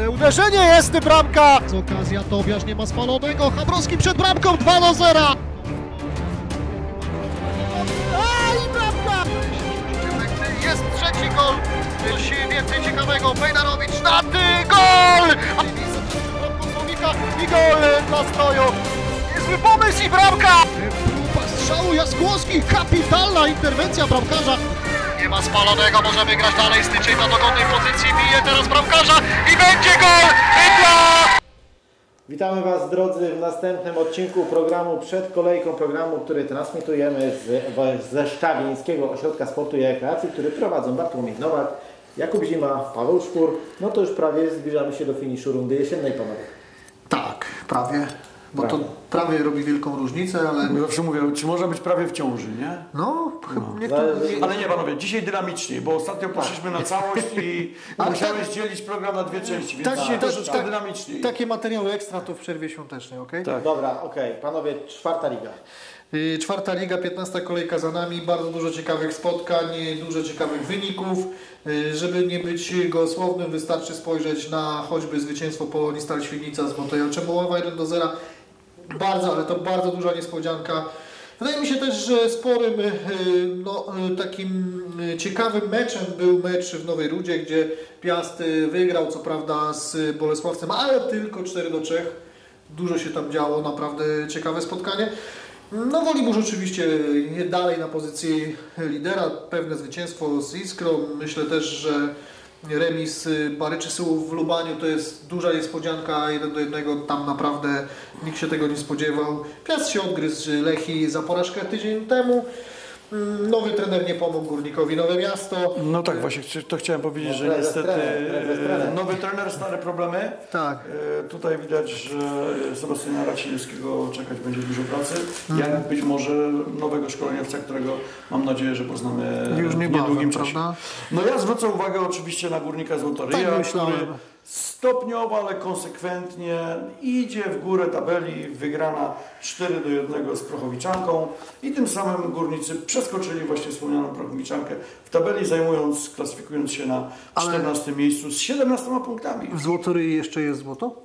Ale uderzenie jest, bramka! Z okazja Tobiasz nie ma spalonego, Chabrowski przed bramką 2-0! I bramka! Jest trzeci gol! Coś więcej ciekawego, Bejdarowicz, gol! I gol dla Stroju! Niezły pomysł i bramka! Próba strzału Jaskłowski, kapitalna interwencja bramkarza! Nie ma spalonego, może wygrać dalej, Styczeń na dogodnej pozycji, bije teraz bramkarza i będzie gol! Witamy Was, drodzy, w następnym odcinku programu przed kolejką programu, który transmitujemy ze Szczawieńskiego Ośrodka Sportu i Rekreacji, który prowadzą Bartłomiej Nowak, Jakub Zima, Paweł Szpur. No to już prawie zbliżamy się do finiszu rundy jesiennej, panowie. Tak, prawie. Bo to prawie robi wielką różnicę, ale... Zawsze mówię, czy można być prawie w ciąży, nie? No. Ale nie, panowie, dzisiaj dynamicznie, bo ostatnio poszliśmy na całość i musiałeś dzielić program na dwie części, więc dzisiaj troszeczkę dynamicznie. Takie materiały ekstra to w przerwie świątecznej, ok? Tak. Dobra, okej. Panowie, czwarta liga. Czwarta liga, 15 kolejka za nami, bardzo dużo ciekawych spotkań, dużo ciekawych wyników. Żeby nie być gołosłownym, wystarczy spojrzeć na choćby zwycięstwo Polonii Stal Świdnica z Montreal Czemboława 1-0. Ale to bardzo duża niespodzianka. Wydaje mi się też, że sporym, takim ciekawym meczem był mecz w Nowej Rudzie, gdzie Piast wygrał co prawda z Bolesławcem, ale tylko 4-3. Dużo się tam działo, naprawdę ciekawe spotkanie. No Woliborz oczywiście dalej na pozycji lidera, pewne zwycięstwo z Iskrą. Myślę też, że remis Baryczy Syłów w Lubaniu to jest duża niespodzianka, 1-1, tam naprawdę nikt się tego nie spodziewał. Piast się odgryzł Lechii za porażkę tydzień temu. Nowy trener nie pomógł Górnikowi, Nowe Miasto. No tak, właśnie to chciałem powiedzieć, że niestety nowy trener, stare problemy. Tak. Tutaj widać, że Sebastiana Racińskiego czekać będzie dużo pracy. Jak być może nowego szkoleniowca, którego mam nadzieję, że poznamy już w niedługim czasie. Prawda? No ja zwrócę uwagę oczywiście na Górnika Złotoryja, Tak myślałem. który stopniowo, ale konsekwentnie idzie w górę tabeli, wygrana 4-1 z Prochowiczanką i tym samym górnicy przeskoczyli właśnie wspomnianą Prochowiczankę w tabeli, klasyfikując się na 14 miejscu z 17 punktami. W Złotoryi jeszcze jest złoto?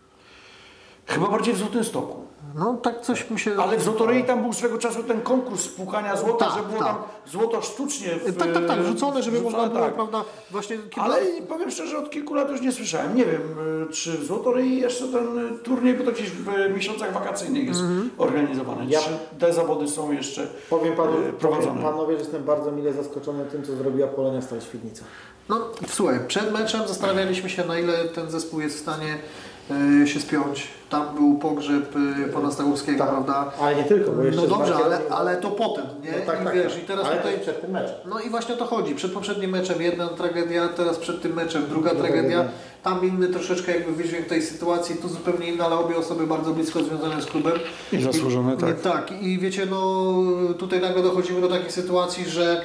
Chyba bardziej w Złotym Stoku. No tak coś mi się... Ale w Złotoryi tam był swego czasu ten konkurs płukania złota, że było tam złoto sztucznie Tak, wrzucone, żeby można było, prawda, właśnie... Ale powiem szczerze, od kilku lat już nie słyszałem. Nie wiem, czy w Złotoryi jeszcze ten turniej, bo to gdzieś w miesiącach wakacyjnych jest organizowany. Czy te zawody są jeszcze prowadzone? Panowie, że jestem bardzo mile zaskoczony tym, co zrobiła Polonia Stal Świdnica. No słuchaj, przed meczem zastanawialiśmy się, na ile ten zespół jest w stanie się spiąć. Tam był pogrzeb pana Stachowskiego, tak, prawda? Ale nie tylko, bo jeszcze... No dobrze, ale to potem, nie? No tak, I wiesz, i teraz ale tutaj... przed tym meczem. No i właśnie o to chodzi. Przed poprzednim meczem jedna tragedia, teraz przed tym meczem druga tragedia. Tam inny troszeczkę jakby wydźwięk tej sytuacji, tu zupełnie inny, ale obie osoby bardzo blisko związane z klubem. I zasłużone, tak. Tak, i wiecie, no tutaj nagle dochodzimy do takiej sytuacji, że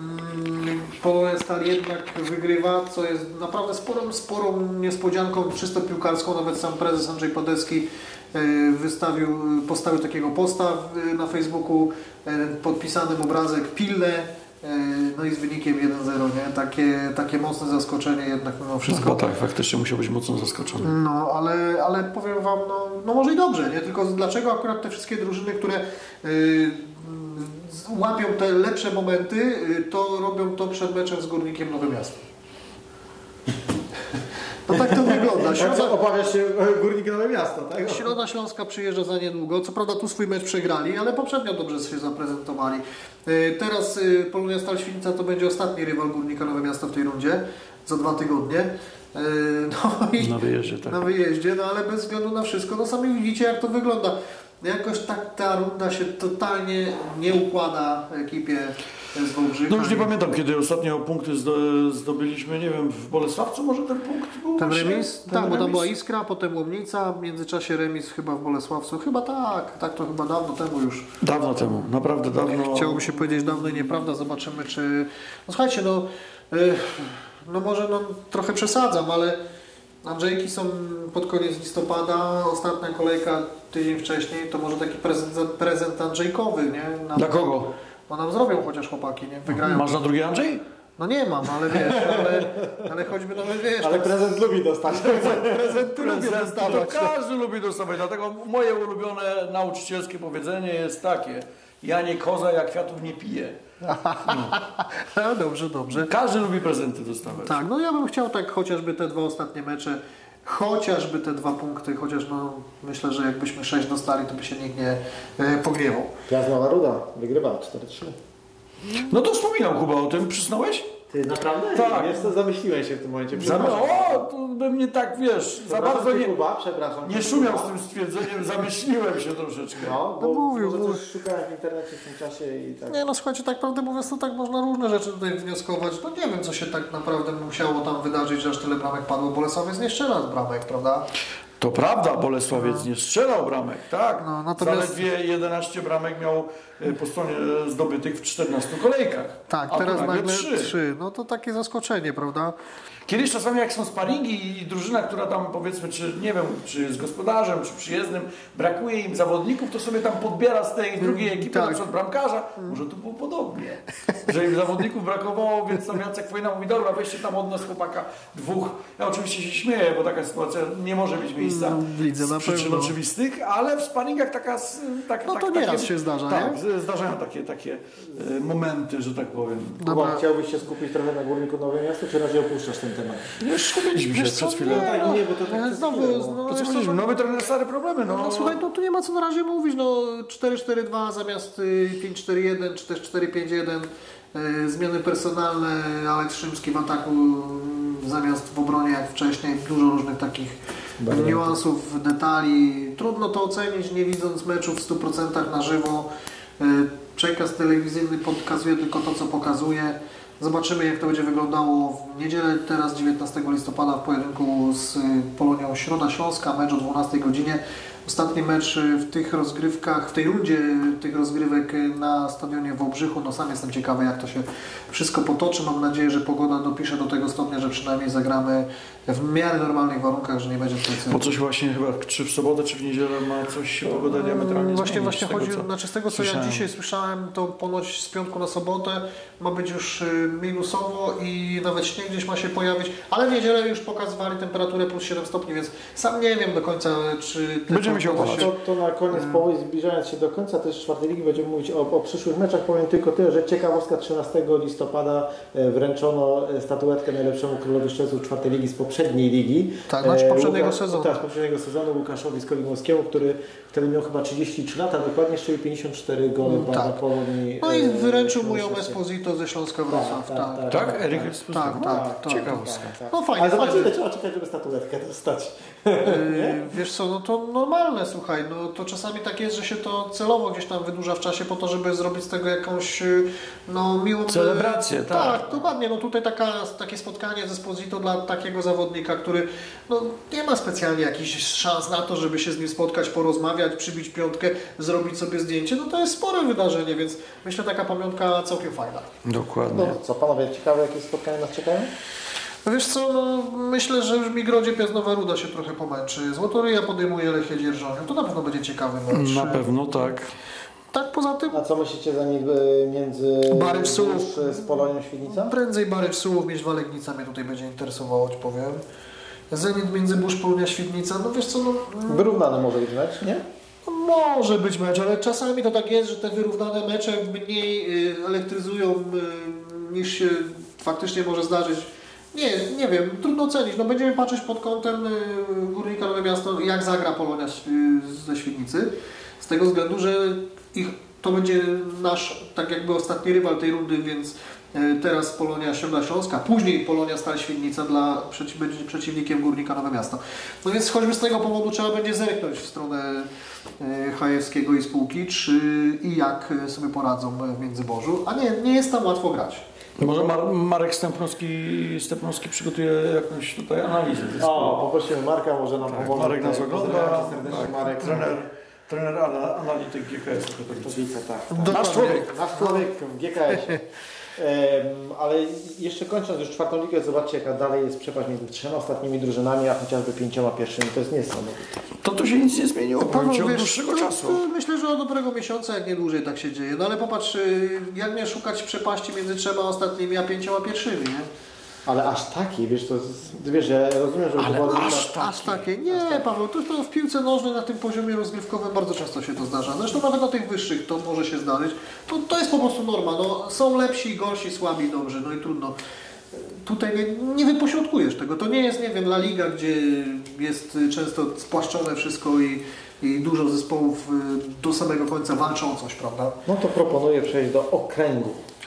Polonia Stal jednak wygrywa, co jest naprawdę sporą niespodzianką, czysto piłkarską. Nawet sam prezes Andrzej Padecki postawił takiego posta na Facebooku, podpisanym obrazek pilne, no i z wynikiem 1-0, nie? Takie mocne zaskoczenie jednak mimo wszystko. No tak, faktycznie musiał być mocno zaskoczony. No, ale powiem Wam, no może i dobrze, nie? Tylko dlaczego akurat te wszystkie drużyny, które łapią te lepsze momenty, to robią to przed meczem z Górnikiem Nowe Miasto. No tak to wygląda. Obawiasz się Górnik Nowe Miasto, tak? Środa Śląska przyjeżdża za niedługo. Co prawda tu swój mecz przegrali, ale poprzednio dobrze się zaprezentowali. Teraz Polonia Stal Świdnica to będzie ostatni rywal Górnika Nowe Miasto w tej rundzie. Za 2 tygodnie. Na wyjeździe, tak. Na wyjeździe, no ale bez względu na wszystko, no sami widzicie jak to wygląda. Jakoś tak ta runda się totalnie nie układa ekipie z Wałbrzycha. No już nie pamiętam, kiedy ostatnio punkty zdobyliśmy, nie wiem, w Bolesławcu może ten punkt był? Ten remis? Tak, bo tam była Iskra, potem Łomnica, w międzyczasie remis chyba w Bolesławcu. Chyba tak to chyba dawno temu już. Dawno temu, naprawdę dawno. Chciałoby się powiedzieć dawno i nieprawda, zobaczymy czy... No słuchajcie, no może trochę przesadzam, ale Andrzejki są pod koniec listopada, ostatnia kolejka tydzień wcześniej, to może taki prezent Andrzejkowy, nie? Dla kogo? Bo nam zrobią chociaż chłopaki, nie? Wygrają. Masz na drugi Andrzej? No nie mam, ale wiesz, ale choćby nawet wiesz... Ale tak, prezent lubi dostać. prezent lubię dostawać. To każdy lubi dostawać, dlatego moje ulubione nauczycielskie powiedzenie jest takie: ja nie koza, jak kwiatów nie piję. No, dobrze. Każdy lubi prezenty dostawać. Tak, no ja bym chciał tak chociażby te 2 ostatnie mecze, chociażby te 2 punkty, chociaż no myślę, że jakbyśmy 6 dostali, to by się nikt nie pogniewał. Piast Nowa Ruda wygrywa 4-3. No to wspominał Kuba o tym, przysnąłeś? Ty naprawdę? Tak. Wiesz co, zamyśliłeś się w tym momencie. O, to by mnie tak, wiesz, za bardzo nie, Kuba, przepraszam. nie szumiał z tym stwierdzeniem, zamyśliłem się troszeczkę. No, No bo mówił. może coś szukałem w internecie w tym czasie i tak. Nie no słuchajcie, tak prawdę mówiąc, to tak można różne rzeczy tutaj wnioskować. No nie wiem, co się tak naprawdę musiało tam wydarzyć, że aż tyle bramek padło. Bolesławiec nie strzela z bramek, prawda? To prawda, Bolesławiec nie strzelał bramek, tak? No, natomiast- Zaledwie 11 bramek miał po stronie zdobytych w 14 kolejkach. Tak, a teraz tu nagle nagle 3. 3. No to takie zaskoczenie, prawda? Kiedyś czasami jak są sparingi i drużyna, która tam powiedzmy, czy nie wiem, czy z gospodarzem, czy przyjezdnym, brakuje im zawodników, to sobie tam podbiera z tej drugiej ekipy, tak. na przykład bramkarza. Może tu było podobnie. Że im zawodników brakowało, więc tam Jacek Chwojna mówi: dobra, weźcie tam od nas chłopaka 2. Ja oczywiście się śmieję, bo taka sytuacja nie może mieć miejsca w lidze na z przyczyn pewno. oczywistych, ale w sparingach No to nieraz się zdarza, tak, nie? zdarzają takie momenty, że tak powiem. Kuba, chciałbyś się skupić trochę na Górniku Nowe Miasto, czy raczej opuszczasz ten temat? Już skupiliśmy się Wiesz co, przed chwilą. nie, no, nie, bo to tak ale przez znowu, chwilę, no, no. To co wiesz co, mówiliśmy, nowy trener, stare problemy. no słuchaj, no tu nie ma co na razie mówić, no 4-4-2 zamiast 5-4-1 czy też 4-5-1, zmiany personalne, Aleks Szymski w ataku zamiast w obronie jak wcześniej, dużo różnych takich niuansów, detali. Trudno to ocenić, nie widząc meczu w 100% na żywo. Przekaz telewizyjny pokazuje tylko to, co pokazuje. Zobaczymy, jak to będzie wyglądało w niedzielę, teraz 19 listopada w pojedynku z Polonią Środa Śląska, mecz o 12 godzinie. Ostatni mecz w tych rozgrywkach, w tej rundzie tych rozgrywek na stadionie w Wałbrzychu. No sam jestem ciekawy, jak to się wszystko potoczy. Mam nadzieję, że pogoda dopisze do tego stopnia, że przynajmniej zagramy w miarę normalnych warunkach, że nie będzie tutaj... Bo coś właśnie chyba, czy w sobotę, czy w niedzielę ma coś się pogoda diametralnie Właśnie zmienić, chodzi, znaczy z tego co ja dzisiaj słyszałem, to ponoć z piątku na sobotę ma być już minusowo i nawet śnieg gdzieś ma się pojawić, ale w niedzielę już pokazywali temperaturę plus 7 stopni, więc sam nie wiem do końca, czy... Będziemy się opalać. To na koniec, zbliżając się do końca też czwartej ligi, będziemy mówić o przyszłych meczach. Powiem tylko tyle, że ciekawostka, 13 listopada wręczono statuetkę najlepszemu królowi strzelców czwartej ligi z poprzedniej ligi. Tak, znaczy poprzedniego sezonu. Tak, z poprzedniego sezonu Łukaszowi Skolimowskiemu, który wtedy miał chyba 33 lata, dokładnie strzelił 54 gole dla Polonii. No i wyręczył mu ją Esposito ze Śląska Wrocław. Tak? Eryk Esposito? Tak. Ciekawostka. No fajnie, Ale zobaczcie, fajnie. ile trzeba czekać, żeby statuetkę dostać. Wiesz co, no to normalne, słuchaj, no to czasami tak jest, że się to celowo gdzieś tam wydłuża w czasie po to, żeby zrobić z tego jakąś no miłą... Celebrację, tak. Tak, dokładnie, no tutaj takie spotkanie ze Esposito dla takiego zawodnika, który no nie ma specjalnie jakichś szans na to, żeby się z nim spotkać, porozmawiać, przybić piątkę, zrobić sobie zdjęcie, no to jest spore wydarzenie, więc myślę, taka pamiątka całkiem fajna. Dokładnie. No co panowie, ciekawe jakie spotkania nas czekają? No wiesz co, no, myślę, że w Migrodzie Piast Nowa Ruda się trochę pomęczy. Złotoryja podejmuje Lechię Dzierżonią. To na pewno będzie ciekawy mecz. Na pewno tak. Tak, poza tym A co myślicie za między Barycz Sulów z Polonią Świdnica? prędzej Barycz Sulów mieć Walegnica mnie tutaj będzie interesowało, ci powiem. Zenit Międzyburz, Polonia Świdnica, no wiesz co, no... Wyrównany może być mecz, nie? Może być mecz, ale czasami to tak jest, że te wyrównane mecze mniej elektryzują niż się faktycznie może zdarzyć. Nie wiem, trudno ocenić. No będziemy patrzeć pod kątem Górnika Nowe Miasto, jak zagra Polonia ze Świdnicy. Z tego względu, że to będzie nasz tak jakby ostatni rywal tej rundy, więc teraz Polonia Środa Śląska, później Polonia Stal Świdnica będzie przeciwnikiem Górnika Nowe Miasto. No więc choćby z tego powodu trzeba będzie zerknąć w stronę Chajewskiego i spółki, i jak sobie poradzą w Międzyborzu, a nie jest tam łatwo grać. Może Marek Stepnowski przygotuje jakąś tutaj analizę zespołu. Poprosimy Marka, może nam pomoże. Marek nas ogląda, Marek, trener analityk GKS-u Katowice. Tak. Nasz człowiek w GKS-ie. Ale jeszcze kończąc już czwartą ligę, zobaczcie jaka dalej jest przepaść między 3 ostatnimi drużynami, a chociażby 5 pierwszymi. To jest niesamowite. To tu się nic nie zmieniło, powiem Ci, od dłuższego czasu. Myślę, że od dobrego miesiąca, jak nie dłużej tak się dzieje. No ale popatrz, jak nie szukać przepaści między 3 ostatnimi a 5 pierwszymi, nie? Ale aż taki, wiesz, to wiesz, ja rozumiem, że Aż takie. Nie, Paweł, to w piłce nożnej na tym poziomie rozgrywkowym bardzo często się to zdarza. Zresztą nawet na tych wyższych to może się zdarzyć. To jest po prostu norma. No, są lepsi, gorsi, słabi, dobrzy, no i trudno. Tutaj nie wypośrodkujesz tego. To nie jest, nie wiem, La Liga, gdzie jest często spłaszczone wszystko i dużo zespołów do samego końca walczą o coś, prawda? No to proponuję przejść do okręgu.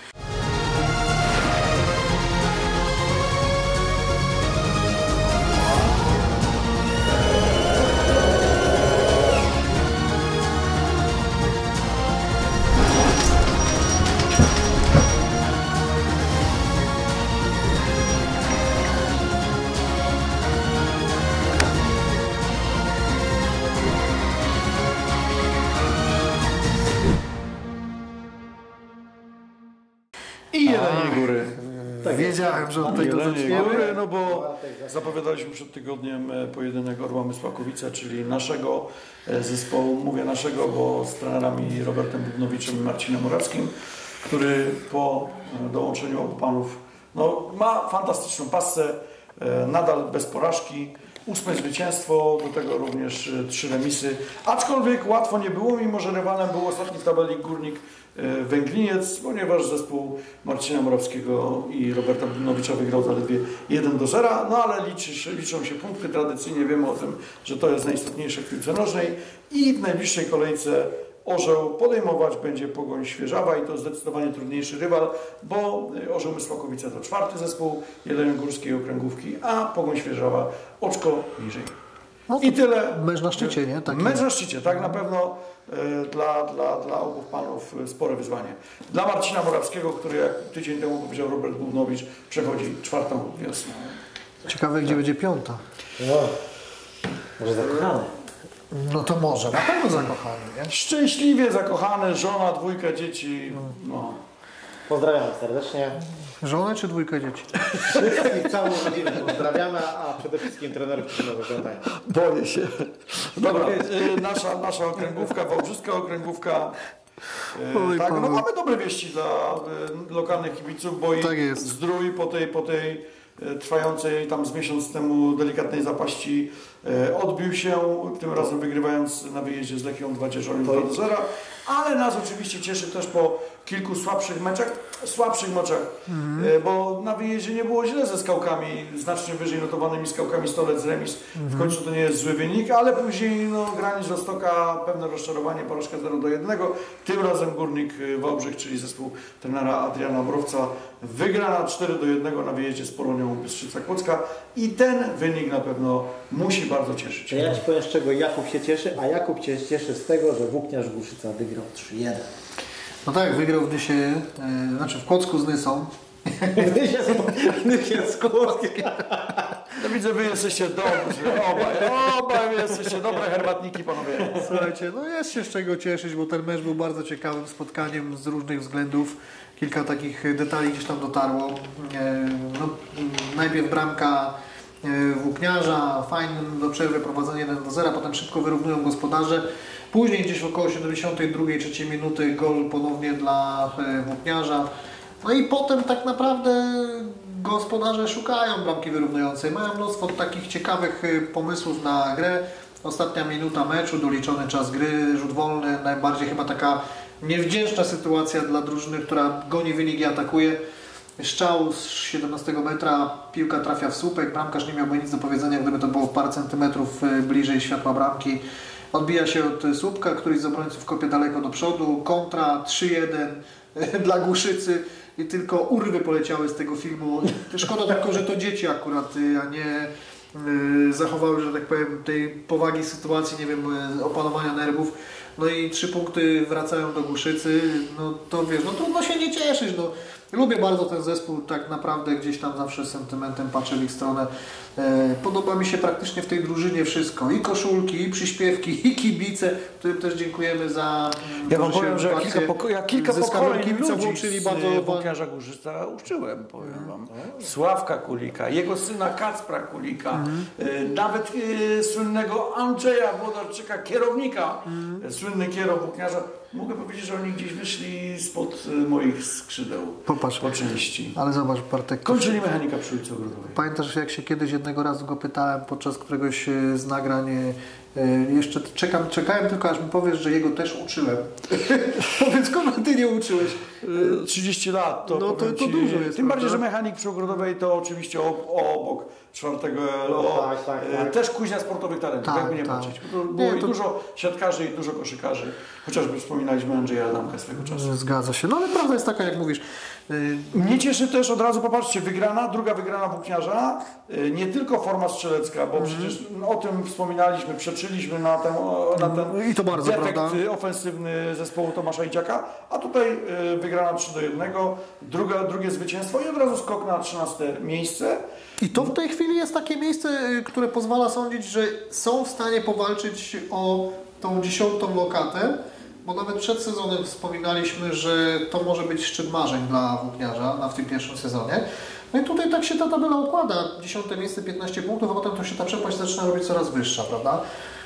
I Jeleniej Góry. Tak, wiedziałem, że od tego Jeleniej zaczniemy. Góry, no bo zapowiadaliśmy przed tygodniem pojedynek Orła Mysłakowice, czyli naszego zespołu. Mówię naszego, bo z trenerami Robertem Bubnowiczem i Marcinem Morawskim, który po dołączeniu obu panów ma fantastyczną passę, nadal bez porażki. 8 zwycięstwo, do tego również 3 remisy. Aczkolwiek łatwo nie było, mimo że rywalem był ostatni w tabeli Górnik Węgliniec, ponieważ zespół Marcina Morawskiego i Roberta Bubnowicza wygrał zaledwie 1-0, no ale liczą się punkty, tradycyjnie wiemy o tym, że to jest najistotniejsze w piłce nożnej i w najbliższej kolejce Orzeł podejmować będzie Pogoń Świerżawa i to zdecydowanie trudniejszy rywal, bo Orzeł Mysłakowice to 4. zespół Jeleniogórskiej Okręgówki, a Pogoń Świerżawa oczko niżej. No I tyle. Mecz na szczycie, nie? Taki. Mecz na szczycie, tak na pewno dla obu panów spore wyzwanie. Dla Marcina Morawskiego, który jak tydzień temu powiedział Robert Bubnowicz, przechodzi 4. wiosnę. Ciekawe, gdzie będzie 5. No, może zakochany. No to może, na pewno zakochany, nie? Szczęśliwie zakochany, żona, 2 dzieci. No. Pozdrawiam serdecznie. Żonę czy 2 dzieci? Wszystkich, całą rodzinę pozdrawiamy, a przede wszystkim trenerów, którzy nas oglądają. Boję się. Dobra, nasza okręgówka, wałbrzyska okręgówka. Tak, no mamy dobre wieści dla lokalnych kibiców, bo Tak i jest. Zdrój po tej trwającej tam z miesiąc temu delikatnej zapaści odbił się, tym razem wygrywając na wyjeździe z Lechią 2-0, ale nas oczywiście cieszy też po kilku słabszych meczach, bo na wyjeździe nie było źle ze Skałkami, znacznie wyżej notowanymi Skałkami Stolec remis. W końcu to nie jest zły wynik, ale później granie z Roztoka, pewne rozczarowanie, porażka 0-1. Tym razem Górnik Wałbrzych, czyli zespół trenera Adriana Mrowca, wygrana 4-1 na wyjeździe z Polonią Bystrzyca Kłodzka i ten wynik na pewno musi bardzo cieszyć. Ja Ci powiem, z czego Jakub się cieszy, a Jakub się cieszy z tego, że Włókniarz Głuszyca wygrał 3-1. No tak, wygrał w Nysie, znaczy w Kłodzku z Nysą. Nysie z Kłodzkiem. No widzę, wy jesteście dobrzy, obaj jesteście dobre herbatniki, panowie. Słuchajcie, no jest się z czego cieszyć, bo ten mecz był bardzo ciekawym spotkaniem z różnych względów. Kilka takich detali gdzieś tam dotarło. No, najpierw bramka Włókniarza, fajnym do przerwy prowadzenie 1-0, potem szybko wyrównują gospodarze. Później gdzieś około 72-3 minuty gol ponownie dla Włókniarza. No i potem tak naprawdę gospodarze szukają bramki wyrównującej. Mają mnóstwo takich ciekawych pomysłów na grę. Ostatnia minuta meczu, doliczony czas gry, rzut wolny, najbardziej chyba taka niewdzięczna sytuacja dla drużyny, która goni wynik i atakuje. Strzał z 17 metra, piłka trafia w słupek, bramkarz nie miałby nic do powiedzenia, gdyby to było parę centymetrów bliżej światła bramki. Odbija się od słupka, któryś z obrońców kopie daleko do przodu, kontra 3-1 dla Głuszycy i tylko urwy poleciały z tego filmu. Szkoda tylko, że to dzieci akurat, a nie zachowały, że tak powiem, tej powagi sytuacji, nie wiem, opanowania nerwów. No i 3 punkty wracają do Głuszycy, no to wiesz, no trudno się nie cieszyć, no. Lubię bardzo ten zespół, tak naprawdę gdzieś tam zawsze z sentymentem patrzę w ich stronę. Podoba mi się praktycznie w tej drużynie wszystko. I koszulki, i przyśpiewki, i kibice, którym też dziękujemy za... Ja wam powiem, że ja kilka pokoleń kibica ludzi włączyli z bardzo... Włókniarza Górzyca uczyłem, powiem wam. Sławka Kulika, jego syna Kacpra Kulika, nawet słynnego Andrzeja Włodarczyka, kierownika, słynny kierownik Włókniarza. Mogę powiedzieć, że oni gdzieś wyszli spod moich skrzydeł. Popatrz. Po części. Ale zobacz, Bartek. Kończyli mechanika przy ulicy Ogrodowej. Pamiętasz, jak się kiedyś jednego razu go pytałem podczas któregoś z nagrań, jeszcze czekałem tylko, aż mi powiesz, że jego też uczyłem. Powiedz, kogo ty nie uczyłeś? 30 lat. To, no to dużo jest. Tym bardziej, że mechanik przy Ogrodowej to oczywiście obok 4 LO. Tak. Też kuźnia sportowych talentów, jakby nie patrzeć. Było i dużo siatkarzy i dużo koszykarzy. Chociażby wspominaliśmy Andrzeja Adamka swego czasu. Zgadza się. No ale prawda jest taka, jak mówisz. Mnie cieszy też, od razu popatrzcie, druga wygrana Włókniarza, nie tylko forma strzelecka, bo przecież o tym wspominaliśmy, przeczyliśmy na ten I to bardzo defekt prawda. ofensywny zespołu Tomasza Idziaka, a tutaj wygrana 3-1, drugie zwycięstwo i od razu skok na 13 miejsce. I to w tej chwili jest takie miejsce, które pozwala sądzić, że są w stanie powalczyć o tą 10. lokatę, bo nawet przed sezonem wspominaliśmy, że to może być szczyt marzeń dla Włókniarza w tym pierwszym sezonie. No i tutaj tak się ta tabela układa. 10. miejsce, 15 punktów, a potem to się ta przepaść zaczyna robić coraz wyższa, prawda?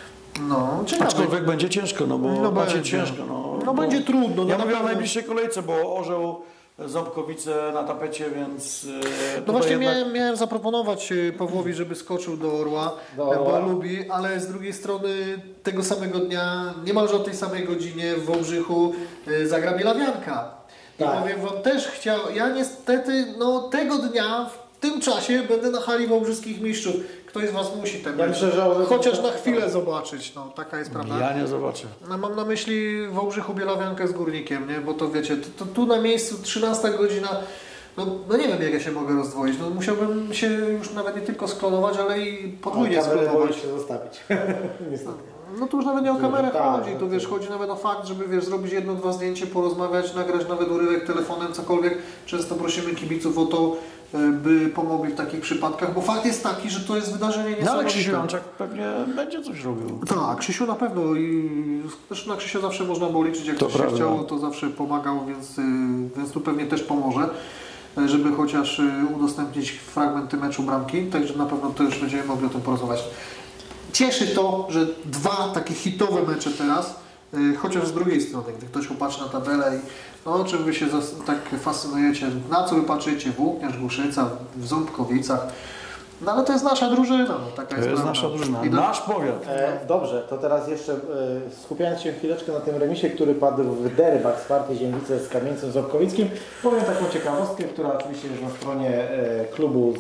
No, ciekawe. Aczkolwiek będzie ciężko, no bo będzie ciężko. No będzie trudno. Ja mówię o najbliższej kolejce, bo Orzeł, Ząbkowice na tapecie, więc... No właśnie jednak... miałem zaproponować Pawłowi, żeby skoczył do Orła, bo lubi, ale z drugiej strony tego samego dnia, niemalże o tej samej godzinie w Wałbrzychu zagra Bielawianka. I powiem wam, też ja niestety tego dnia w tym czasie będę na hali wałbrzyskich mistrzów. Ktoś z was musi ten mecz chociaż na chwilę zobaczyć. No, taka jest prawda. Ja nie zobaczę. No, mam na myśli Wałbrzychu Bielawiankę z Górnikiem, nie? Bo to wiecie, to tu na miejscu 13 godzina, no nie wiem jak ja się mogę rozdwoić. No, musiałbym się już nawet nie tylko sklonować, ale i podwójnie sklonować. się zostawić. Niestety. No to już nawet nie o kamerę chodzi, to tak. wiesz, chodzi nawet o fakt, żeby zrobić 1-2 zdjęcie, porozmawiać, nagrać nawet urywek telefonem, cokolwiek. Często prosimy kibiców o to, by pomogli w takich przypadkach, bo fakt jest taki, że to jest wydarzenie niesamowite. No ale Krzysiu Janczak pewnie będzie coś robił. Tak, Krzysiu na pewno i zresztą na Krzysia zawsze można było liczyć, jak to się chciało, to zawsze pomagał, więc tu pewnie też pomoże, żeby chociaż udostępnić fragmenty meczu bramki, także na pewno też będziemy mogli o tym porozmawiać. Cieszy to, że 2 takie hitowe mecze teraz, chociaż z drugiej strony, gdy ktoś popatrzy na tabelę i no czym wy się tak fascynujecie, na co wy patrzycie, Włókniarz, Głuszyca, w Ząbkowicach, no ale to jest nasza drużyna, no, taka to jest nasza drużyna, nasz powiat. Dobrze, to teraz jeszcze skupiając się chwileczkę na tym remisie, który padł w derbach Sparty Ziemnice z Kamieńcem Ząbkowickim, powiem taką ciekawostkę, która oczywiście jest na stronie klubu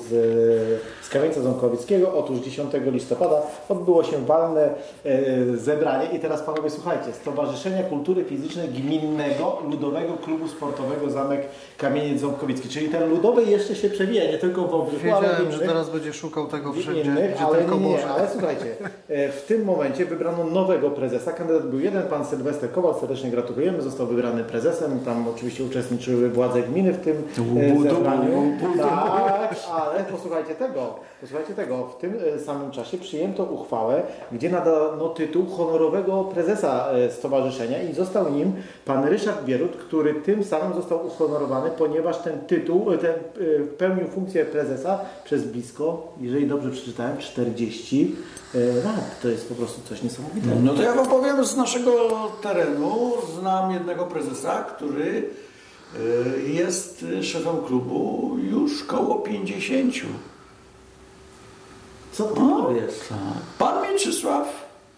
z Kamieńca Ząbkowickiego. Otóż 10 listopada odbyło się walne zebranie i teraz panowie słuchajcie, Stowarzyszenia Kultury Fizycznej Gminnego Ludowego Klubu Sportowego Zamek Kamieniec Ząbkowicki, czyli ten ludowy jeszcze się przewija, nie tylko w Wałbrzychu, ale wiedziałem, że teraz będzie szukał tego wszędzie, innych, gdzie ale tylko może. Ale słuchajcie, w tym momencie wybrano nowego prezesa. Kandydat był jeden, pan Sylwester Kowal, serdecznie gratulujemy, został wybrany prezesem. Tam oczywiście uczestniczyły władze gminy w tym zebraniu. Tak, ale posłuchajcie tego, w tym samym czasie przyjęto uchwałę, gdzie nadano tytuł honorowego prezesa stowarzyszenia i został nim pan Ryszard Bierut, który tym samym został uhonorowany, ponieważ ten tytuł, pełnił funkcję prezesa przez blisko, jeżeli dobrze przeczytałem, 40 lat. To jest po prostu coś niesamowitego. No to ja wam powiem, z naszego terenu znam jednego prezesa, który jest szefem klubu już koło 50. Co ty powiesz? Tak. Pan Mieczysław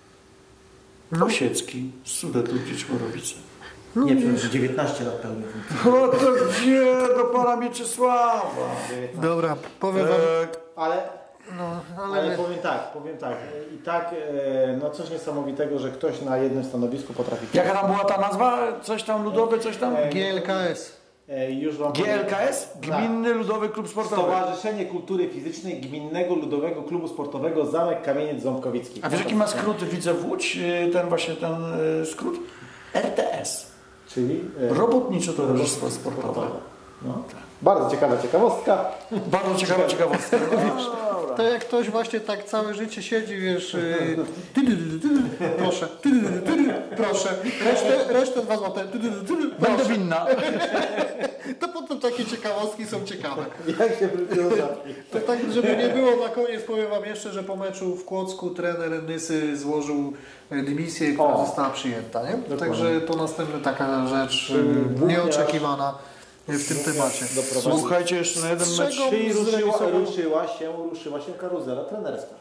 Osiecki z Sudetów Dzieczmorowice. Nie, przecież 19 lat pełnił funkcję. No to gdzie do pana Mieczysława? Dobra, powiem wam, Ale powiem tak. I tak, no coś niesamowitego, że ktoś na jednym stanowisku potrafi... Jaka tam była ta nazwa? Coś tam ludowe, coś tam? GLKS. Już wam GLKS? Gminny Ludowy Klub Sportowy. Stowarzyszenie Kultury Fizycznej Gminnego Ludowego Klubu Sportowego Zamek Kamieniec Ząbkowicki. A wiesz jaki ma skrót Widzę Łódź? Ten skrót? RTS. Czyli? Robotnicze Towarzystwo Sportowe. No. Bardzo ciekawa ciekawostka. Bardzo ciekawa ciekawostka. To jak ktoś właśnie tak całe życie siedzi, wiesz, proszę, proszę, resztę 2 złote, Będę winna. to potem takie ciekawostki są ciekawe. Jak się wróciło żabki. To tak, żeby nie było, na koniec powiem wam jeszcze, że po meczu w Kłodzku trener Nysy złożył dymisję, która została przyjęta, nie? Dokładnie. Także to następna taka rzecz nieoczekiwana w tym temacie. Słuchajcie, jeszcze na jeden Z mecz. czego- Czyli zremisował- ruszyła się karuzela trenerska.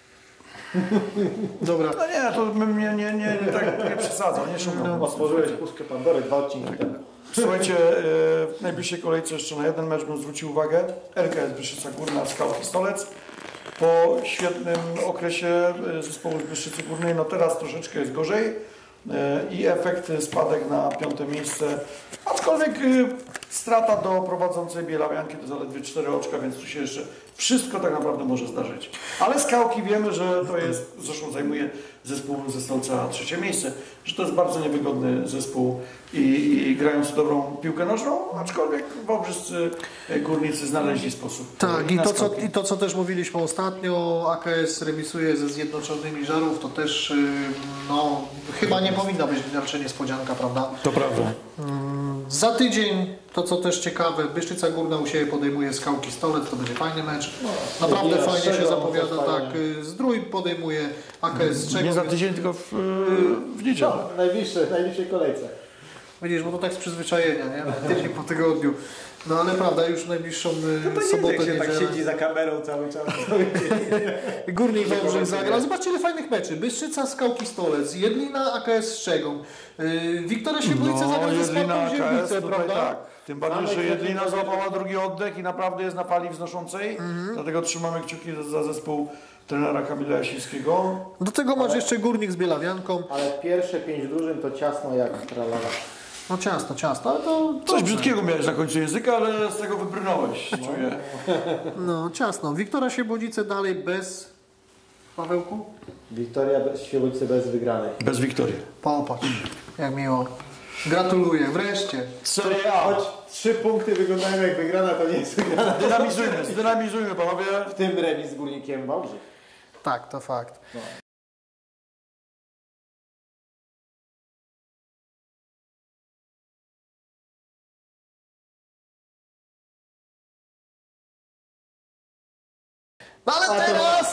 Dobra. No nie, to bym nie przesadzał, nie szukam. Otworzyłeś puszkę Pandory 2 odcinki temu. Słuchajcie, w najbliższej kolejce jeszcze na jeden mecz bym zwrócił uwagę. LKS Bystrzyca Górna, Skałki Stolec. Po świetnym okresie zespołu z Bystrzycy Górnej, no teraz troszeczkę jest gorzej i efekt spadek na 5. miejsce. Aczkolwiek strata do prowadzącej Bielawianki to zaledwie 4 oczka, więc tu się jeszcze wszystko tak naprawdę może zdarzyć. Ale Skałki wiemy, że to jest, zresztą zajmuje zespół ze Stolca 3. miejsce, że to jest bardzo niewygodny zespół i grając dobrą piłkę nożną, aczkolwiek wałbrzyscy górnicy znaleźli sposób. Tak, na i to co też mówiliśmy ostatnio, AKS remisuje ze Zjednoczonymi Żarów, to też no, chyba nie powinna być raczej niespodzianka, prawda? To prawda. Za tydzień, to co też ciekawe, Bystrzyca Górna u siebie podejmuje Skałki Stolec, to będzie fajny mecz. Naprawdę Jest fajnie się szczegół, zapowiada, fajnie. tak. Zdrój podejmuje AKS z czego? Nie za tydzień, tylko w niedzielę. W najbliższej kolejce. Widzisz, bo to tak z przyzwyczajenia, nie? Tydzień po tygodniu. No ale prawda, już w najbliższą sobotę, się tak niedzielę. siedzi za kamerą cały czas. Górnik Wałbrzych zagrał. Zobaczcie ile fajnych meczy. Bystrzyca, Skałki Stolec, Jedlina, AKS Strzegą. Wiktoria Świebodzice zagrał ze Spartą Ziemnice, tutaj prawda? tak. Tym bardziej, że Jedlina złapała drugi oddech i naprawdę jest na fali wznoszącej. Dlatego trzymamy kciuki za zespół trenera Kamila Jasińskiego. Do tego masz jeszcze Górnik z Bielawianką. Ale pierwsze 5 drużyn to ciasno jak tralala. No ciasto, ale to... Coś brzydkiego miałeś na końcu języka, ale z tego wybrnąłeś, czuję. No ciasno. Wiktoria Świebodzice dalej bez... Pawełku? Wiktoria Świebodzice bez wygranej. Bez Wiktorii. Popatrz, jak miło. Gratuluję, wreszcie. Serie A. Choć 3 punkty wyglądają jak wygrana, to nie jest wygrana. Zdynamizujmy panowie. W tym remis z Górnikiem Wałbrzych. Tak, to fakt. No ale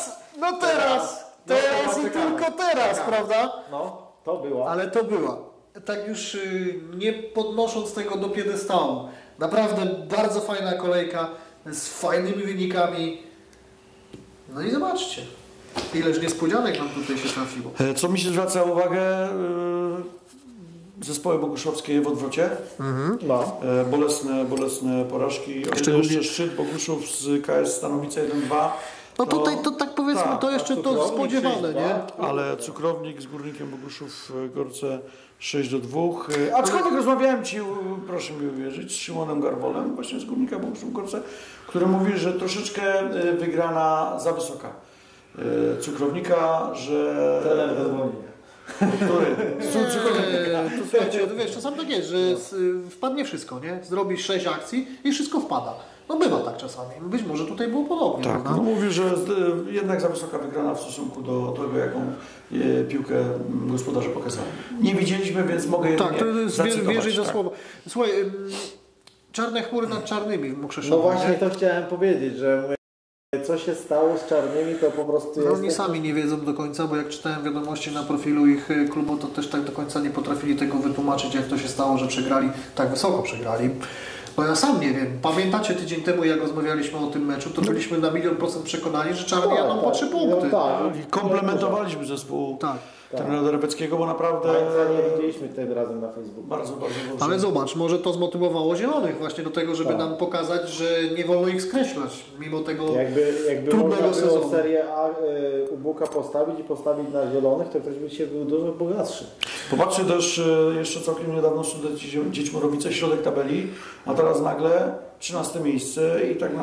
teraz i tylko teraz, prawda? No, to była. Ale to była. Tak już nie podnosząc tego do piedestału. Naprawdę bardzo fajna kolejka z fajnymi wynikami. No i zobaczcie, ileż niespodzianek nam tutaj się trafiło. Co mi się zwraca uwagę, zespoły boguszowskie w odwrocie. No. Bolesne porażki. O ile Szczególnie- jeszcze szczyt Boguszów z KS Stanowice 1-2. No tutaj to tak powiedzmy, tak, to jeszcze to cukrownik spodziewane, 6-2. nie? Ale Cukrownik z Górnikiem Boguszów Gorce 6-2. Aczkolwiek rozmawiałem Ci, proszę mi uwierzyć, z Szymonem Garbolem, właśnie z Górnika Boguszów Gorce, który mówi, że troszeczkę wygrana za wysoka Cukrownika, że... Trener dozwoli. Który? To słuchajcie, to wiesz, czasami tak jest, że wpadnie wszystko, nie? Zrobisz 6 akcji i wszystko wpada. No bywa tak czasami. Być może tutaj było podobnie, Tak, prawda? no mówi, że jednak za wysoka wygrana w stosunku do tego, jaką piłkę gospodarze pokazali. Nie widzieliśmy, więc mogę jedynie Tak, to jest zacytować, wierzyć za tak. słowo. Słuchaj, czarne chmury nad czarnymi w Mokrzeszowie. No właśnie nie? to chciałem powiedzieć, że co się stało z czarnymi, to po prostu No jest... oni sami nie wiedzą do końca, bo jak czytałem wiadomości na profilu ich klubu, to też tak do końca nie potrafili tego wytłumaczyć, jak to się stało, że przegrali, tak wysoko przegrali. Bo ja sam nie wiem. Pamiętacie tydzień temu, jak rozmawialiśmy o tym meczu, to byliśmy na 100% przekonani, że czarni jadą po 3 punkty. Tak. I komplementowaliśmy zespół Tak. trenera Derebeckiego, bo naprawdę Nie widzieliśmy tym razem na Facebooku. bardzo dobrze. Ale zobacz, może to zmotywowało zielonych właśnie do tego, żeby nam pokazać, że nie wolno ich skreślać, mimo tego Jakby trudnego można było sezonu. serię A u Buka postawić na zielonych, to ktoś by się był dużo bogatszy. Popatrzcie też, jeszcze całkiem niedawno student Dziećmorowice, środek tabeli, a teraz nagle 13 miejsce i tak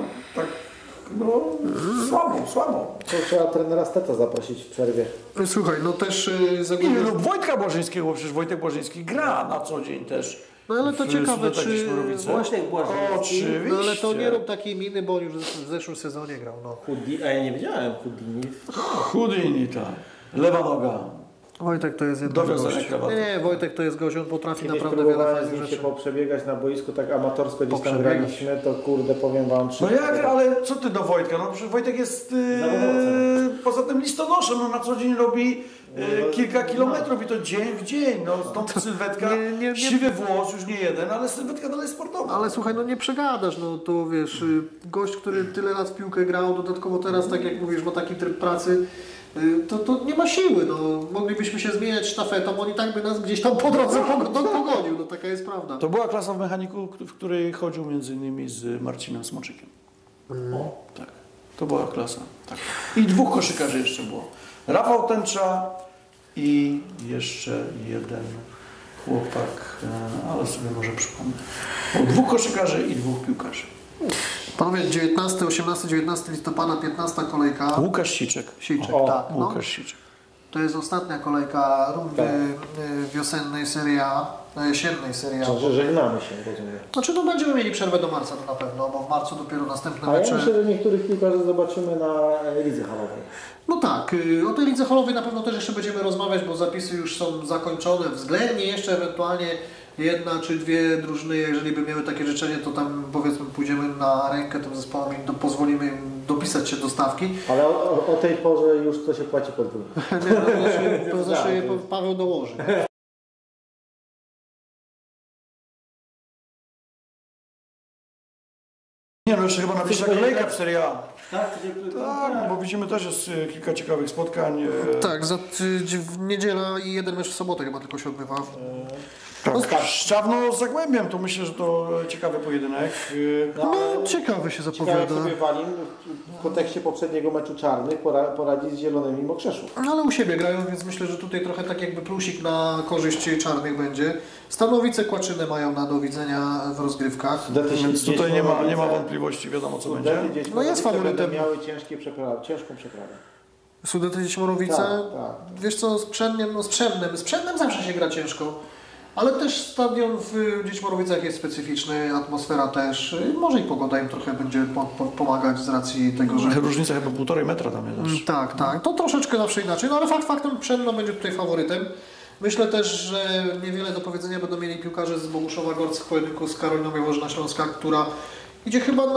słabo. To trzeba trenera Steta zaprosić w przerwie. Słuchaj, no też I lub Wojtka Błażyńskiego, bo przecież Wojtek Błażyński gra na co dzień też No ale to ciekawe, czy Właśnie jak Błażejewski. Oczywiście. no ale to nie rób takiej miny, bo on już w zeszłym sezonie grał. No. A ja nie wiedziałem Houdini. Houdini, tak. Lewa noga. Wojtek to jest jeden Dowiązanie gość. krawaty. Nie, Wojtek to jest gość, on potrafi Kiedyś naprawdę wiele próbowałem z fajnych nim się rzeczy. poprzebiegać na boisku, tak amatorsko gdzieś tam Poprzebiegać. graliśmy, to kurde powiem wam... No jak, ale co ty do Wojtka? No przecież Wojtek jest poza tym listonoszem, no na co dzień robi kilka kilometrów i to dzień w dzień. No stąd sylwetka, siwy włos, już nie jeden, ale sylwetka dalej sportowa. Ale słuchaj, no nie przegadasz, no to wiesz, gość, który tyle lat w piłkę grał, dodatkowo teraz, tak jak mówisz, ma taki tryb pracy, to nie ma siły, no. Moglibyśmy się zmieniać sztafetą, on i tak by nas gdzieś tam po drodze pogonił, no taka jest prawda. To była klasa w mechaniku, w której chodził między innymi z Marcinem Smoczykiem. O, tak. To była klasa. Tak. I 2 koszykarzy jeszcze było. Rafał Tęcza i jeszcze jeden chłopak, ale sobie może przypomnę. Było 2 koszykarzy i 2 piłkarzy. Panowie, 19, 18, 19 listopada, 15 kolejka. Łukasz Siczek. Siczek, O, tak. No. Łukasz Siczek. To jest ostatnia kolejka rundy wiosennej Serie A, jesiennej Serie A. Że żegnamy się, rozumiem. Znaczy, no będziemy mieli przerwę do marca to na pewno, bo w marcu dopiero następne A ja mecze. myślę, że niektórych piłkarzy zobaczymy na lidze halowej. No tak, o tej lidze halowej na pewno też jeszcze będziemy rozmawiać, bo zapisy już są zakończone, względnie jeszcze ewentualnie 1 czy 2 drużyny, jeżeli by miały takie życzenie, to tam powiedzmy pójdziemy na rękę tym zespołom i pozwolimy im dopisać się do stawki. Ale o tej porze już to się płaci podwójnie. To zawsze Paweł dołoży. Nie, no jeszcze chyba najbliższa kolejka w Serie A. Tak, Tak, bo widzimy też jest kilka ciekawych spotkań. Tak, w niedziela i 1 mecz w sobotę chyba tylko się odbywa. Tak, Szczawno z Zagłębiem, to myślę, że to ciekawy pojedynek. No, ciekawy się Ciekawe jak zapowiada. sobie Walin w kontekście poprzedniego meczu czarnych poradzi z zielonymi Mokrzeszów. No, ale u siebie grają, więc myślę, że tutaj trochę tak jakby plusik na korzyść czarnych będzie. Stanowice Kłaczynę mają na do widzenia w rozgrywkach. Więc tutaj nie ma wątpliwości, wiadomo co będzie. No jest faworytem. Będą miały ciężką przeprawę. Sudety Dzieciomorowice, Tak. wiesz co, z Przemnem zawsze się gra ciężko. Ale też stadion w Dzieciomorowicach jest specyficzny, atmosfera też. Może i pogoda im trochę będzie pomagać z racji tego, że... Różnica chyba 1,5 metra tam jest. Tak. To troszeczkę zawsze inaczej. No ale faktem Przemno będzie tutaj faworytem. Myślę też, że niewiele do powiedzenia będą mieli piłkarze z Boguszowa Gorc w pojedynku z Karoliną Jaworzna Śląska, która idzie chyba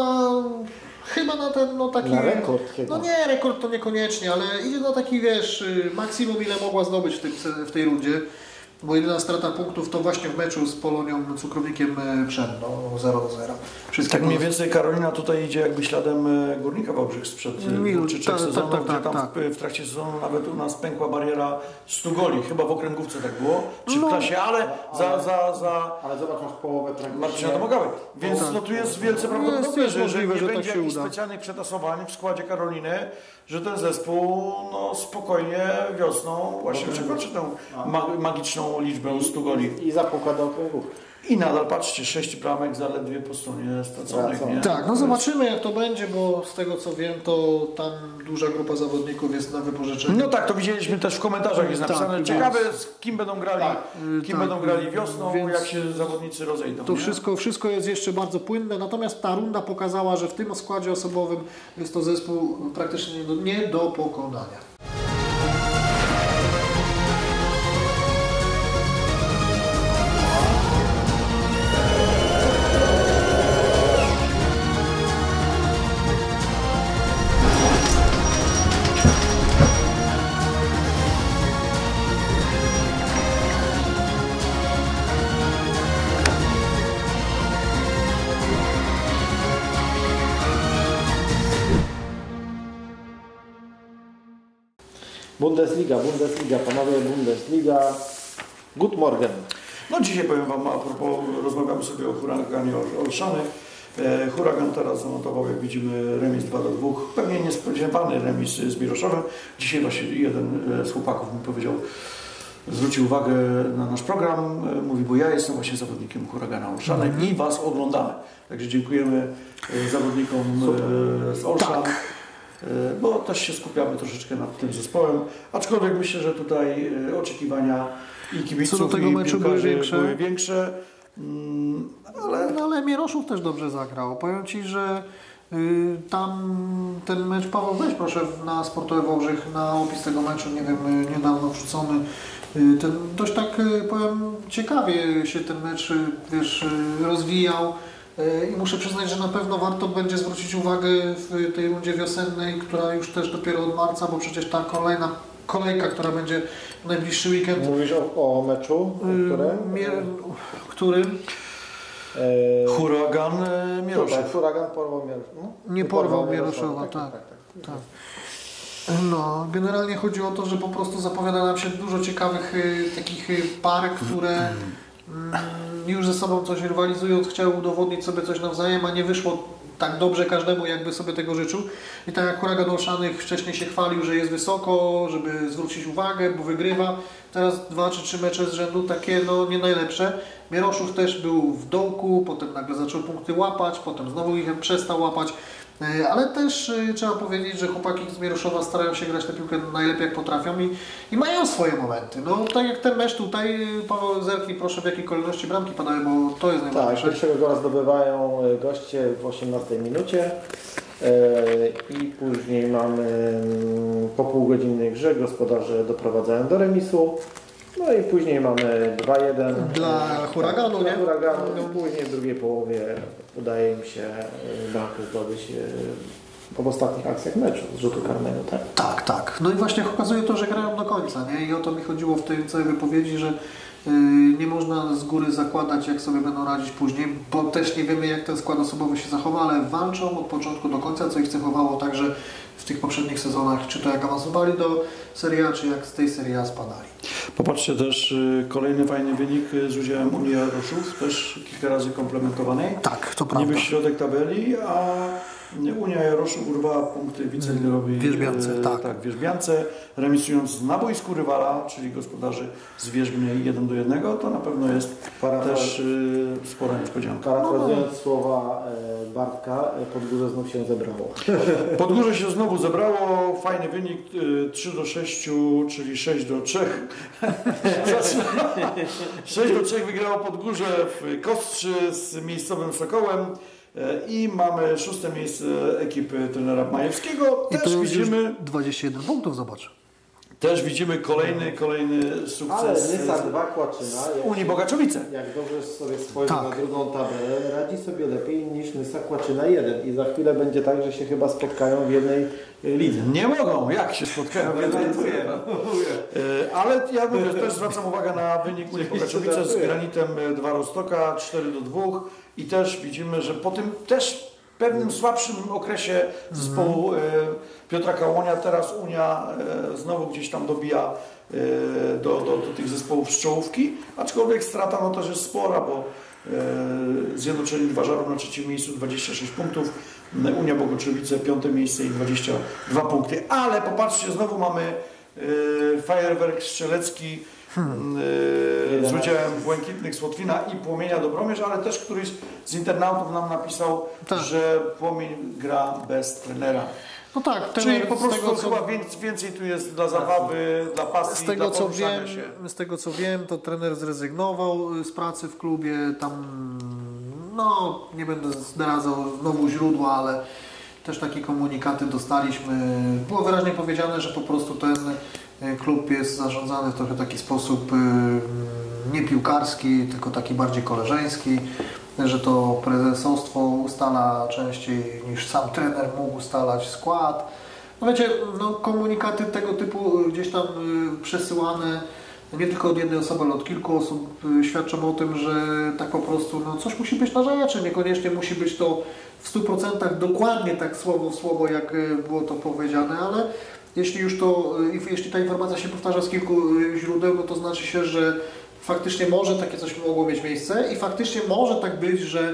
na ten, no taki... Na rekord chyba. No nie, rekord to niekoniecznie, ale idzie na taki, wiesz, maksimum ile mogła zdobyć w tej rundzie. Bo jedyna strata punktów to właśnie w meczu z Polonią Cukrownikiem Przemno 0-0. Tak mniej więcej Karolina tutaj idzie jakby śladem Górnika Wałbrzych sprzed 2 czy 3 sezonów, gdzie tam w trakcie sezonu nawet u nas pękła bariera 100 goli. Chyba w okręgówce tak było, czy w klasie, ale Ale zobacz, masz połowę Marcina Domagałek. Więc no tu jest wielce prawdopodobne, że możliwe, nie że tak będzie się jakichś uda. specjalnych przetasowań w składzie Karoliny, że ten zespół no, spokojnie wiosną właśnie przekroczy tę magiczną liczbę 100 goli. I zapuka do okręgówki. I nadal, patrzcie, 6 bramek zaledwie po stronie straconych. Nie? Tak, no zobaczymy jak to będzie, bo z tego co wiem, to tam duża grupa zawodników jest na wypożyczeniu. No tak, to widzieliśmy też w komentarzach jest napisane. Tak, Ciekawe z kim będą grali, będą grali wiosną, więc jak się zawodnicy rozejdą. To nie? wszystko jest jeszcze bardzo płynne, natomiast ta runda pokazała, że w tym składzie osobowym jest to zespół praktycznie nie do pokonania. Bundesliga, panowie, Bundesliga. Good morgen. No dzisiaj powiem Wam, a propos, rozmawiamy sobie o huraganie Olszany. Huragan teraz zanotował, jak widzimy, remis 2-2. Pewnie niespodziewany remis z Biroszowem. Dzisiaj właśnie jeden z chłopaków mi powiedział, zwrócił uwagę na nasz program. Mówi, bo ja jestem właśnie zawodnikiem huragana Olszany i Was oglądamy. Także dziękujemy zawodnikom z Olszan. Tak. Bo też się skupiamy troszeczkę nad tym zespołem, aczkolwiek myślę, że tutaj oczekiwania i kibiców, Co do tego i meczu piłkarzy były większe. Ale Mieroszów też dobrze zagrał. Powiem Ci, że tam ten mecz, Paweł, weź proszę na Sportowy Wałbrzych, na opis tego meczu, nie wiem, niedawno wrzucony. Ten dość tak, powiem, ciekawie się ten mecz, wiesz, rozwijał. I muszę przyznać, że na pewno warto będzie zwrócić uwagę w tej rundzie wiosennej, która już też dopiero od marca, bo przecież ta kolejka, która będzie w najbliższy weekend. Mówisz o meczu, Którym? Huragan Mieroszow. Huragan porwał Mieroszow. No? Nie porwał Mieroszowa, tak. No, generalnie chodzi o to, że po prostu zapowiada nam się dużo ciekawych takich par, które już ze sobą coś rywalizując chciały udowodnić sobie coś nawzajem, a nie wyszło tak dobrze każdemu, jakby sobie tego życzył. I tak jak Huragan Olszanych wcześniej się chwalił, że jest wysoko, żeby zwrócić uwagę, bo wygrywa. Teraz 2 czy 3 mecze z rzędu takie no nie najlepsze. Mieroszów też był w dołku, potem nagle zaczął punkty łapać, potem znowu ich przestał łapać. Ale też trzeba powiedzieć, że chłopaki z Mieroszowa starają się grać tę piłkę najlepiej jak potrafią i mają swoje momenty. No tak jak ten mecz tutaj, Paweł, zerknij proszę w jakiej kolejności bramki padały, bo to jest najważniejsze. Tak, pierwszego gola zdobywają goście w 18 minucie i później mamy po półgodzinnej grze gospodarze doprowadzają do remisu. No i później mamy 2-1 dla Huraganu, nie? Dla Huraganu. Później w drugiej połowie udaje im się bramkę zdobyć w ostatnich akcjach meczu z rzutu karnego, tak? Tak. No i właśnie okazuje to, że grają do końca, nie? I o to mi chodziło w tej całej wypowiedzi, że nie można z góry zakładać, jak sobie będą radzić później, bo też nie wiemy, jak ten skład osobowy się zachowa, ale walczą od początku do końca, co ich cechowało także w tych poprzednich sezonach, czy to jak awansowali do Serie A, czy jak z tej Serie A spadali. Popatrzcie też, kolejny fajny wynik z udziałem Unii Jaroszów, też kilka razy komplementowanej. Tak, to prawda. Niby środek tabeli, a Unia Jaroszów urwała punkty wiceliderowi Wierzbiance, tak, Wierzbiance, remisując na boisku rywala, czyli gospodarzy z Wierzbnej 1-1, to na pewno jest też spora niespodzianka. Parafrazując słowa Bartka, Podgórze znów się zebrało. Podgórze się znowu zebrało, fajny wynik 3-6, czyli 6-3. 6-3 wygrało Podgórze w Kostrzy z miejscowym Sokołem. I mamy 6. miejsce ekipy trenera Majewskiego. I też to widzimy 21 punktów, zobacz. Też widzimy kolejny sukces. Ale Nysa 2 Kłaczyna. Unii Bogaczowice. Jak dobrze sobie spojrzy na drugą tabelę, radzi sobie lepiej niż Nysa Kłaczyna 1. I za chwilę będzie tak, że się chyba spotkają w jednej lidze. Nie mogą, jak się spotkają w jednej lidze. Ale ja mówię, też zwracam uwagę na wynik Unii Bogaczowice z Granitem 2 Roztoka 4-2 i też widzimy, że po tym też pewnym słabszym okresie zespołu Piotra Kałonia, teraz Unia znowu gdzieś tam dobija do tych zespołów z czołówki, aczkolwiek strata no też jest spora, bo Zjednoczeni Dwarzarów na 3. miejscu 26 punktów, Unia Bogaczowice 5. miejsce i 22 punkty, ale popatrzcie, znowu mamy fajerwerk strzelecki z udziałem Błękitnych z Łotwina i Płomienia Dobromierz, ale też któryś z internautów nam napisał, że Płomień gra bez trenera. No tak, czyli po prostu chyba więcej tu jest dla zabawy, dla pasji, dla poruszania się. Z tego co wiem, to trener zrezygnował z pracy w klubie, tam no nie będę zdradzał znowu źródła, ale też takie komunikaty dostaliśmy. Było wyraźnie powiedziane, że po prostu ten klub jest zarządzany w trochę taki sposób nie piłkarski, tylko taki bardziej koleżeński, że to prezesostwo ustala częściej niż sam trener mógł ustalać skład. No wiecie, no komunikaty tego typu gdzieś tam przesyłane nie tylko od jednej osoby, ale od kilku osób świadczą o tym, że tak po prostu no coś musi być na rzeczy, niekoniecznie musi być to w 100% dokładnie tak słowo w słowo, jak było to powiedziane, ale jeśli już to, jeśli ta informacja się powtarza z kilku źródeł, no to znaczy się, że faktycznie może takie coś mogło mieć miejsce i faktycznie może tak być, że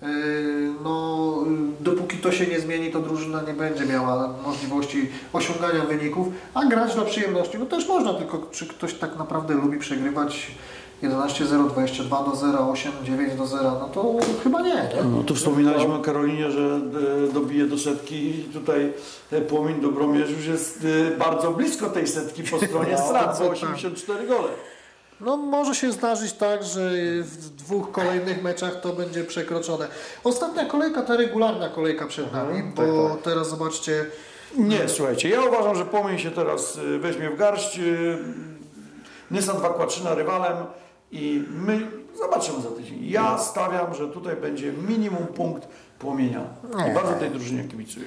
no, dopóki to się nie zmieni, to drużyna nie będzie miała możliwości osiągania wyników, a grać dla przyjemności, no też można, tylko czy ktoś tak naprawdę lubi przegrywać 11-0, 22-0, 8-9-0, no to chyba nie. No tu wspominaliśmy o Karolinie, że dobije do setki i tutaj Płomień Dobromierz już jest bardzo blisko tej setki po stronie strat, bo 84 gole. No może się zdarzyć tak, że w 2 kolejnych meczach to będzie przekroczone. Ostatnia kolejka, ta regularna kolejka przed nami, bo teraz zobaczcie... Nie, słuchajcie, ja uważam, że Płomień się teraz weźmie w garść. Nysa 2 Kłaczyna rywalem i my zobaczymy za tydzień. Ja stawiam, że tutaj będzie minimum punkt Płomienia. I bardzo tej drużynie kibicuję.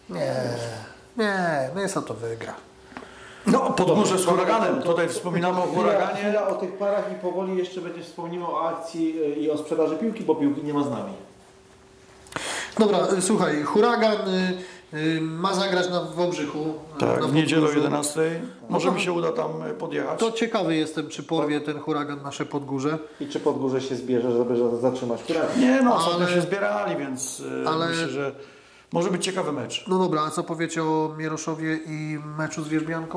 Nie, Nysa to wygra. No, Podgórze z Huraganem. Tutaj wspominamy o Huraganie. Chwila o tych parach i powoli jeszcze będzie wspomnimy o akcji i o sprzedaży piłki, bo piłki nie ma z nami. Dobra, słuchaj, Huragan ma zagrać w Wałbrzychu. Tak, w niedzielę o 11. Może mi się uda tam podjechać. To ciekawy jestem, czy porwie ten Huragan nasze Podgórze. I czy Podgórze się zbierze, żeby zatrzymać Huragan? Nie, no, ostatnio się zbierali, więc myślę, że może być ciekawy mecz. No dobra, a co powiecie o Mieroszowie i meczu z Wierzbianką?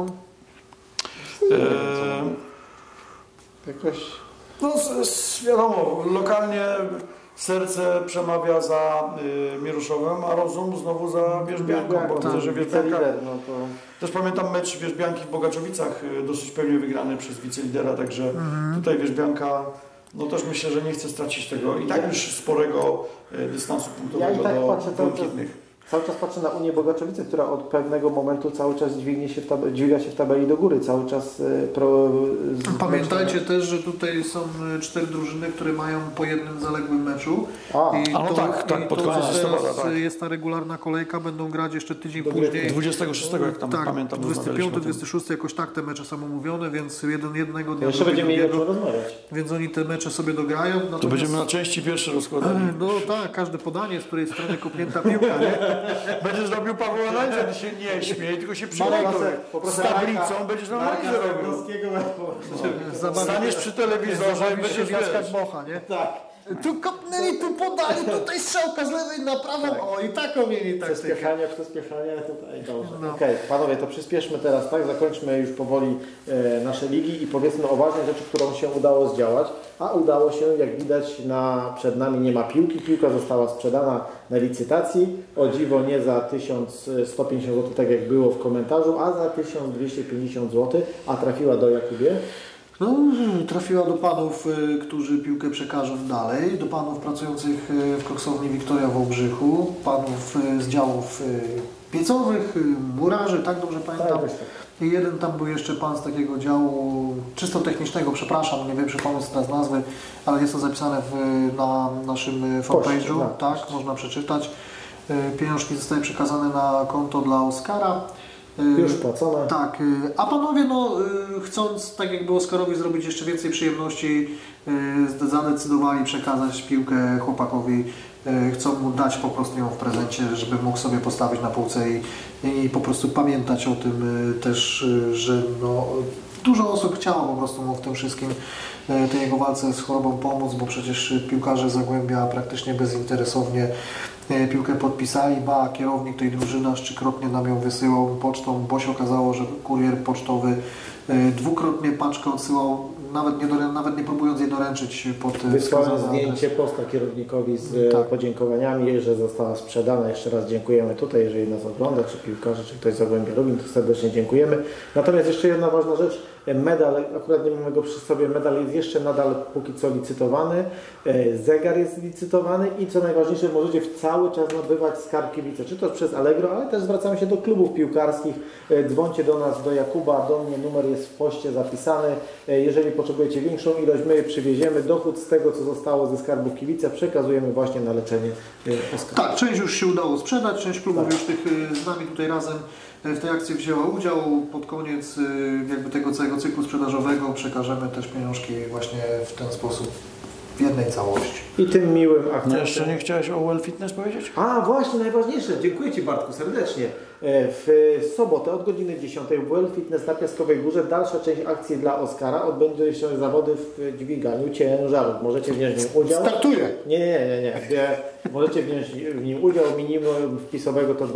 Jakoś... No, wiadomo, lokalnie serce przemawia za Mieruszowem, a rozum znowu za Wierzbianką, bo widzę, że Wierzbianka... No to... Też pamiętam mecz Wierzbianki w Bogaczowicach, dosyć pewnie wygrany przez wicelidera, także tutaj Wierzbianka, no też myślę, że nie chce stracić tego i tak już sporego dystansu punktowego do błękitnych. Cały czas patrzę na Unię Bogaczowice, która od pewnego momentu cały czas dźwiga się w tabeli do góry, cały czas... Pamiętajcie też, że tutaj są 4 drużyny, które mają po jednym zaległym meczu. Pod koniec listopada, jest ta regularna kolejka, będą grać jeszcze tydzień później. 26, jak tam pamiętam. 25-26, jakoś tak te mecze są omówione, więc jednego dnia... Jeszcze będziemy mieli o czym rozmawiać. Więc oni te mecze sobie dograją. Natomiast... To będziemy na części pierwsze rozkładali. No tak, każde podanie, z której strony kopnięta piłka, nie? Będziesz robił Paweł Analizie, ty się nie śmiej, tylko się przygotuj. Z tablicą będziesz na analizę robił. Staniesz przy telewizorze i będziesz wiaskać mocha, nie? Tak. Tu kopnęli, tu podali, tutaj strzałka z lewej na prawą, o i taką mieli taktykę. Przyspieszanie, tutaj dobrze. No. Okej, panowie, to przyspieszmy teraz, tak? Zakończmy już powoli nasze ligi i powiedzmy o ważnej rzeczy, którą się udało zdziałać. A udało się, jak widać, przed nami nie ma piłki. Piłka została sprzedana na licytacji. O dziwo nie za 1150 zł, tak jak było w komentarzu, a za 1250 zł. A trafiła do Jakubie. No, trafiła do panów, którzy piłkę przekażą dalej, do panów pracujących w koksowni Wiktoria w Wałbrzychu, panów z działów piecowych, murarzy, tak dobrze pamiętam. Tak. I jeden tam był jeszcze pan z takiego działu czysto technicznego, przepraszam, nie wiem, przypomnę teraz nazwy, ale jest to zapisane na naszym fanpage'u, tak, można przeczytać. Pieniążki zostały przekazane na konto dla Oskara. Już płacone. Tak, a panowie, no, chcąc tak jakby Oskarowi zrobić jeszcze więcej przyjemności, zadecydowali przekazać piłkę chłopakowi. Chcą mu dać po prostu ją w prezencie, żeby mógł sobie postawić na półce i po prostu pamiętać o tym też, że no, dużo osób chciało po prostu mu w tym wszystkim, tej jego walce z chorobą pomóc, bo przecież piłkarze Zagłębia praktycznie bezinteresownie piłkę podpisali, ba kierownik tej drużyny aż 3-krotnie nam ją wysyłał pocztą, bo się okazało, że kurier pocztowy 2-krotnie paczkę odsyłał, nawet nie próbując jej doręczyć pod wysłałem zdjęcie posta kierownikowi z podziękowaniami, że została sprzedana. Jeszcze raz dziękujemy tutaj, jeżeli nas ogląda, czy piłkarze, czy ktoś z Zagłębia Lubin, to serdecznie dziękujemy. Natomiast jeszcze jedna ważna rzecz, medal, akurat nie mamy go przy sobie, medal jest jeszcze nadal póki co licytowany, zegar jest licytowany i co najważniejsze, możecie cały czas nabywać Skarb Kibice, czy to przez Allegro, ale też zwracamy się do klubów piłkarskich, dzwońcie do nas, do Jakuba, do mnie, numer jest w poście zapisany, jeżeli potrzebujecie większą ilość, my przywieziemy, dochód z tego, co zostało ze Skarbów Kibice, przekazujemy właśnie na leczenie Oskara. Tak, część już się udało sprzedać, część klubów już tych z nami tutaj razem w tej akcji wzięła udział. Pod koniec jakby tego całego cyklu sprzedażowego przekażemy też pieniążki właśnie w ten sposób, w jednej całości. I tym miłym akcentem... No jeszcze nie chciałeś o Well Fitness powiedzieć? A, właśnie, najważniejsze. Dziękuję Ci, Bartku, serdecznie. W sobotę od godziny 10 w Well Fitness na Piaskowej Górze dalsza część akcji dla Oskara. Odbędzie się zawody w dźwiganiu ciężarów. Możecie wziąć w nim udział. Startuje! Nie. Możecie wziąć w nim udział. Minimum wpisowego to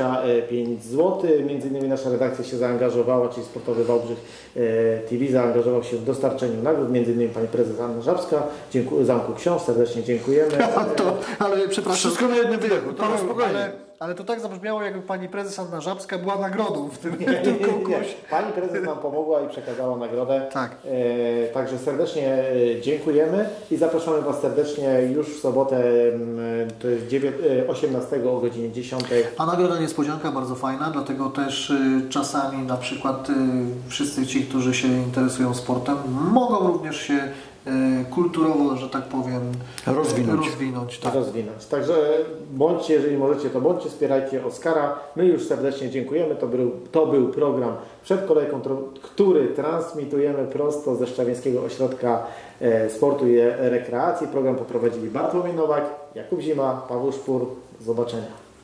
25 zł. Między innymi nasza redakcja się zaangażowała, czyli Sportowy Wałbrzych TV zaangażował się w dostarczeniu nagród. Między innymi pani prezes Anna Żabska, Zamku Książ, serdecznie dziękujemy. Ale przepraszam. Wszystko na jednym wydechu, to spokojnie. Ale to tak zabrzmiało, jakby pani prezes Anna Żabska była nagrodą w tym Nie. konkursie. Pani prezes nam pomogła i przekazała nagrodę. Tak. Także serdecznie dziękujemy i zapraszamy Was serdecznie już w sobotę, to jest 18 o godzinie 10. A nagroda niespodzianka bardzo fajna, dlatego też czasami na przykład wszyscy ci, którzy się interesują sportem, mogą również się kulturowo, że tak powiem, rozwinąć. Tak. Rozwinąć. Także bądźcie, jeżeli możecie, to bądźcie, wspierajcie Oskara. My już serdecznie dziękujemy. To był program Przed kolejką, który transmitujemy prosto ze Szczawińskiego Ośrodka Sportu i Rekreacji. Program poprowadzili Bartłomiej Nowak, Jakub Zima, Paweł Szpur. Do zobaczenia.